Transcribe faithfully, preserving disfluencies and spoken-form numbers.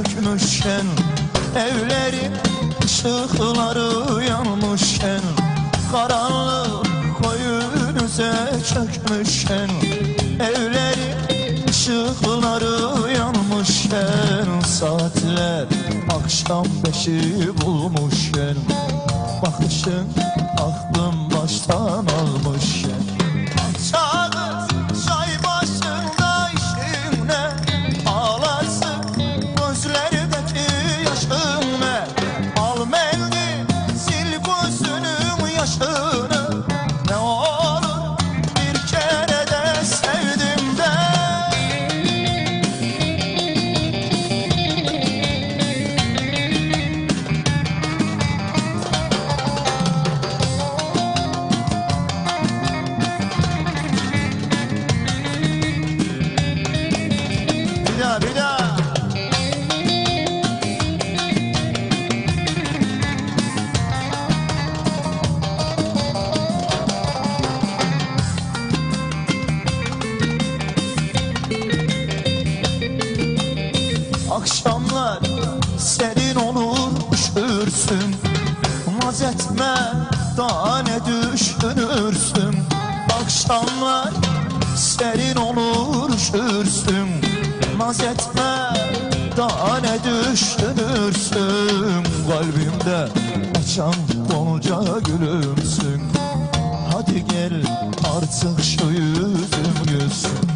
çökmüşken, evlerin ışıkları yanmışken, karanlık koyunuza çökmüşken, evlerin ışıkları yanmışken, saatler akşam beşi bulmuşken, bakışın aklım baştan almışken, çağız çay başında işin ne, ağlarsın gözlerdeki yaşın ne, al mendil sil gözünün yaşını, ne olur bir kere de sevdim de. Bir daha, bir daha. Akşamlar serin olur üşürsün, naz etme daha ne düşünürsün. Akşamlar serin olur üşürsün, naz etme daha ne düşünürsün. Kalbimde açan gonca gülümsün, hadi gel artık şu yüzüm gülsün.